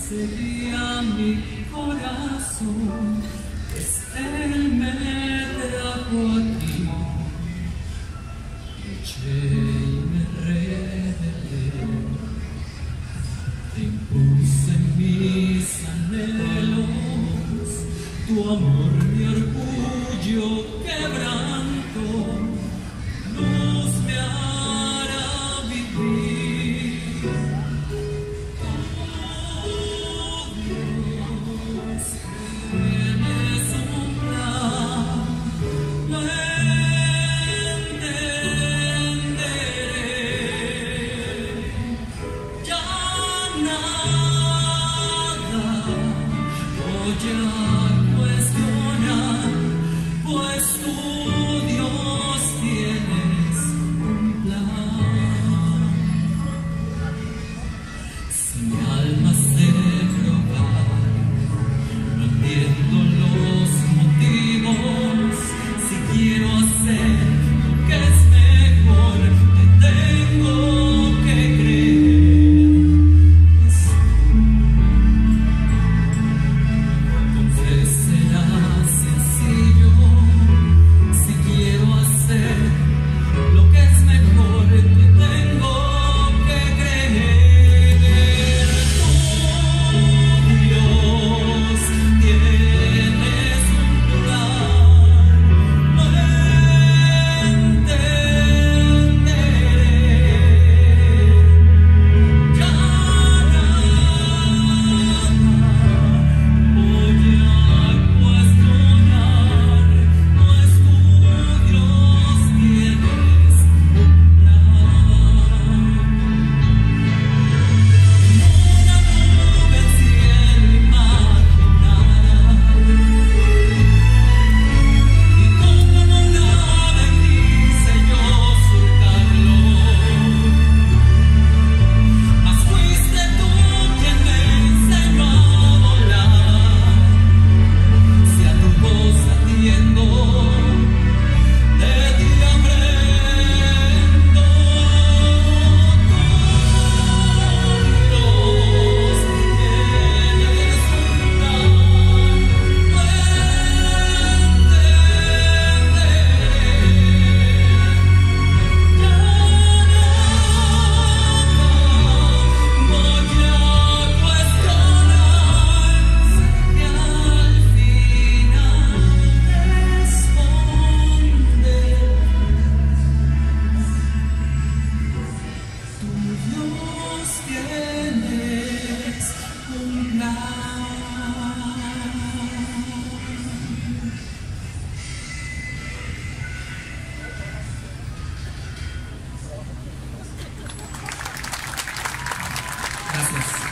sería mi corazón, pues él me trajo aquí. Luché y me rebelé, te impuse mis anhelos, tu amor mi orgullo quebranto, luz me hará vivir. Oh Dios, tienes un plan, lo entenderé. Ya nada voy a cuestionar, pues tú, Dios, tienes un plan. Si mi alma se robar, no entiendo los motivos. Si quiero hacer lo que es mejor, te tengo que creer. Entonces será sencillo. Si quiero hacer lo que es mejor, te tengo que creer. Tú, Dios, tienes un plan, lo entenderé. Ya nada voy a cuestionar, pues tú, Dios, tienes un plan. Una nube al cielo imaginar, y como una nave quise yo surcarlo, mas fuiste tú quien me enseñó a volar. Si a tu voz atiendo, de ti aprendo. Dios, tienes un plan, lo Gracias.